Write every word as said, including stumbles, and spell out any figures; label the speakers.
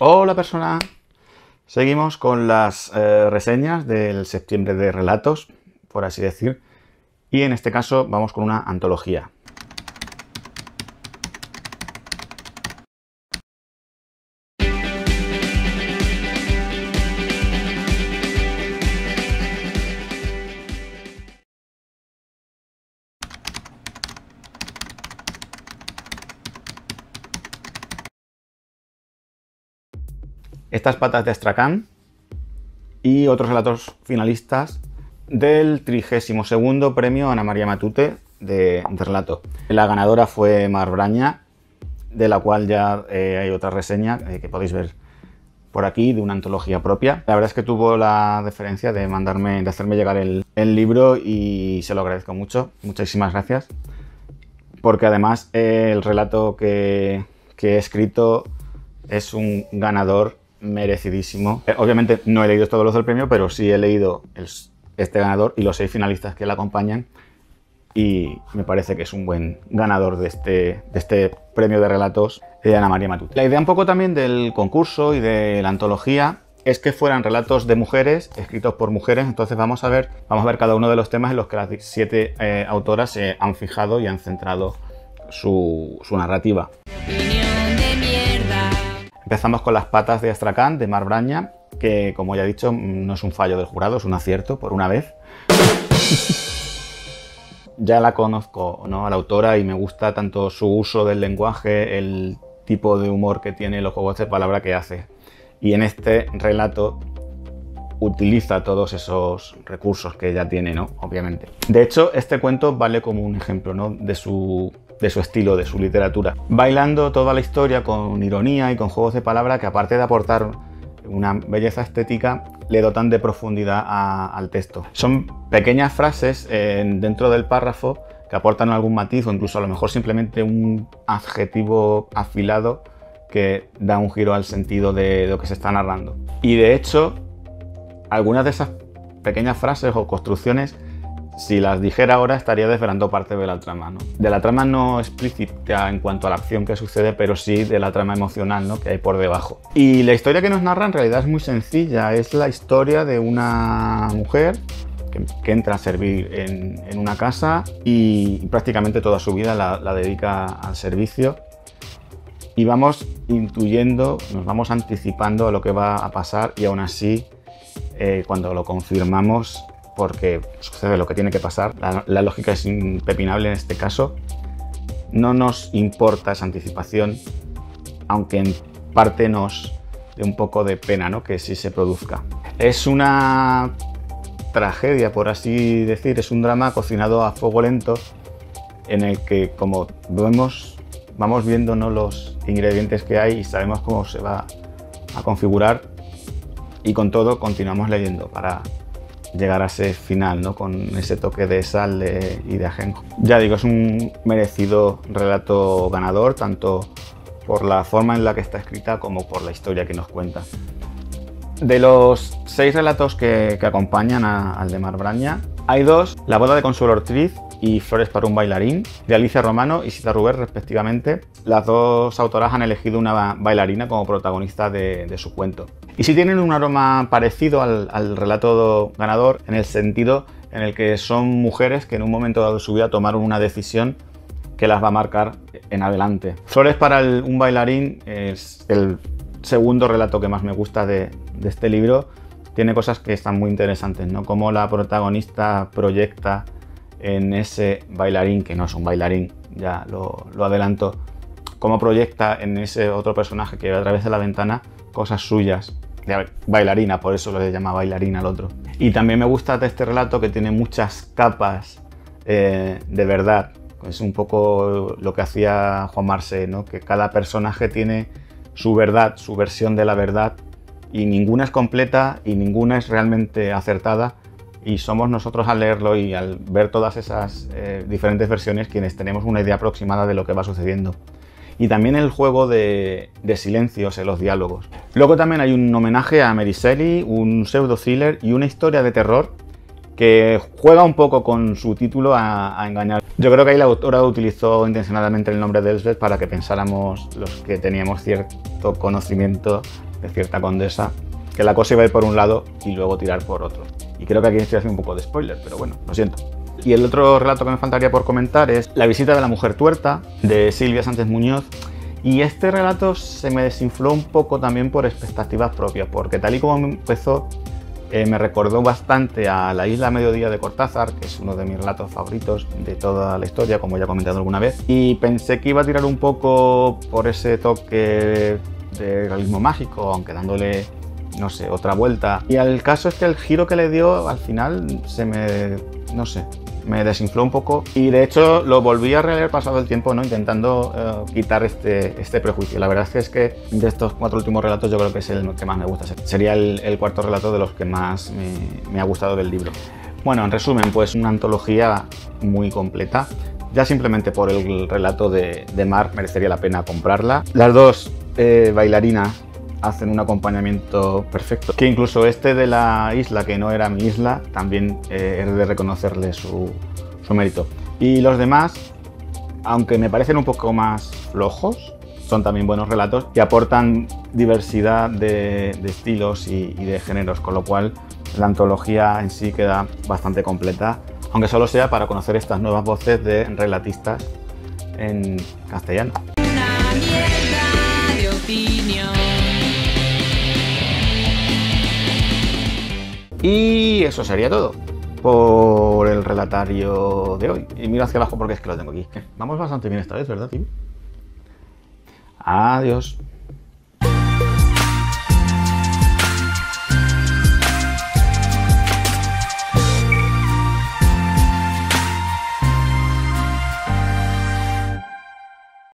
Speaker 1: Hola persona, seguimos con las eh, reseñas del septiembre de relatos, por así decir, y en este caso vamos con una antología. Estas patas de Astracán y otros relatos finalistas del trigésimo segundo premio Ana María Matute de, de relato. La ganadora fue Mar Braña, de la cual ya eh, hay otra reseña eh, que podéis ver por aquí, de una antología propia. La verdad es que tuvo la deferencia de mandarme, de hacerme llegar el, el libro y se lo agradezco mucho. Muchísimas gracias. Porque además eh, el relato que, que he escrito es un ganador merecidísimo. Eh, obviamente no he leído todos los del premio, pero sí he leído el, este ganador y los seis finalistas que le acompañan y me parece que es un buen ganador de este, de este premio de relatos de Ana María Matute. La idea un poco también del concurso y de la antología es que fueran relatos de mujeres, escritos por mujeres, entonces vamos a ver, vamos a ver cada uno de los temas en los que las siete eh, autoras se han fijado y han centrado su, su narrativa. Empezamos con Las patas de Astracán, de Mar Braña, que como ya he dicho, no es un fallo del jurado, es un acierto, por una vez. Ya la conozco, ¿no?, a la autora y me gusta tanto su uso del lenguaje, el tipo de humor que tiene, los juegos de palabra que hace. Y en este relato utiliza todos esos recursos que ella tiene, ¿no?, obviamente. De hecho, este cuento vale como un ejemplo, ¿no?, de su... de su estilo, de su literatura, bailando toda la historia con ironía y con juegos de palabra que, aparte de aportar una belleza estética, le dotan de profundidad a, al texto. Son pequeñas frases eh, dentro del párrafo que aportan algún matiz o incluso a lo mejor simplemente un adjetivo afilado que da un giro al sentido de lo que se está narrando. Y de hecho, algunas de esas pequeñas frases o construcciones, si las dijera ahora, estaría desvelando parte de la trama, ¿no? De la trama no explícita en cuanto a la acción que sucede, pero sí de la trama emocional, ¿no?, que hay por debajo. Y la historia que nos narra en realidad es muy sencilla. Es la historia de una mujer que, que entra a servir en, en una casa y prácticamente toda su vida la, la dedica al servicio. Y vamos intuyendo, nos vamos anticipando a lo que va a pasar y aún así, eh, cuando lo confirmamos, porque sucede lo que tiene que pasar, la, la lógica es impepinable en este caso, no nos importa esa anticipación, aunque en parte nos dé un poco de pena, ¿no?, que sí se produzca. Es una tragedia, por así decir, es un drama cocinado a fuego lento en el que, como vemos, vamos viendo, ¿no?, los ingredientes que hay y sabemos cómo se va a configurar, y con todo continuamos leyendo para llegar a ese final, ¿no?, con ese toque de sal de, y de ajenjo. Ya digo, es un merecido relato ganador, tanto por la forma en la que está escrita como por la historia que nos cuenta. De los seis relatos que, que acompañan a, al de Mar Braña, hay dos: La boda de Consuelo Ortiz y Flores para un bailarín, de Alicia Romano y Sita Ruber, respectivamente. Las dos autoras han elegido una bailarina como protagonista de, de su cuento. Y sí tienen un aroma parecido al, al relato ganador, en el sentido en el que son mujeres que en un momento dado de su vida tomaron una decisión que las va a marcar en adelante. Flores para el, un bailarín es el segundo relato que más me gusta de, de este libro. Tiene cosas que están muy interesantes, ¿no?, como la protagonista proyecta en ese bailarín, que no es un bailarín, ya lo, lo adelanto, cómo proyecta en ese otro personaje que ve a través de la ventana cosas suyas, de bailarina, por eso le llama bailarina al otro. Y también me gusta de este relato que tiene muchas capas eh, de verdad. Es un poco lo que hacía Juan Marsé, ¿no?, que cada personaje tiene su verdad, su versión de la verdad, y ninguna es completa y ninguna es realmente acertada, y somos nosotros al leerlo y al ver todas esas eh, diferentes versiones quienes tenemos una idea aproximada de lo que va sucediendo. Y también el juego de, de silencios en los diálogos. Luego también hay un homenaje a Mary Shelley, un pseudo-thriller y una historia de terror que juega un poco con su título a, a engañar. Yo creo que ahí la autora utilizó intencionadamente el nombre de Elsbeth para que pensáramos, los que teníamos cierto conocimiento, de cierta condesa, que la cosa iba a ir por un lado y luego tirar por otro. Y creo que aquí estoy haciendo un poco de spoiler, pero bueno, lo siento. Y el otro relato que me faltaría por comentar es La visita de la mujer tuerta, de Silvia Sánchez Muñoz. Y este relato se me desinfló un poco también por expectativas propias, porque tal y como empezó, eh, me recordó bastante a La isla a mediodía de Cortázar, que es uno de mis relatos favoritos de toda la historia, como ya he comentado alguna vez. Y pensé que iba a tirar un poco por ese toque de realismo mágico, aunque dándole, no sé, otra vuelta. Y el caso es que el giro que le dio al final se me, no sé, me desinfló un poco, y de hecho lo volví a releer pasado el tiempo, ¿no? Intentando uh, quitar este, este prejuicio. La verdad es que de estos cuatro últimos relatos yo creo que es el que más me gusta. Sería el, el cuarto relato de los que más me, me ha gustado del libro. Bueno, en resumen, pues una antología muy completa. Ya simplemente por el relato de, de Mar merecería la pena comprarla. Las dos eh, bailarinas hacen un acompañamiento perfecto, que incluso este de la isla, que no era mi isla, también eh, es de reconocerle su, su mérito. Y los demás, aunque me parecen un poco más flojos, son también buenos relatos y aportan diversidad de, de estilos y, y de géneros, con lo cual la antología en sí queda bastante completa, aunque solo sea para conocer estas nuevas voces de relatistas en castellano.
Speaker 2: Una mierda de opinión.
Speaker 1: Y eso sería todo por el relatario de hoy. Y miro hacia abajo porque es que lo tengo aquí. Vamos bastante bien esta vez, ¿verdad, tío? Adiós.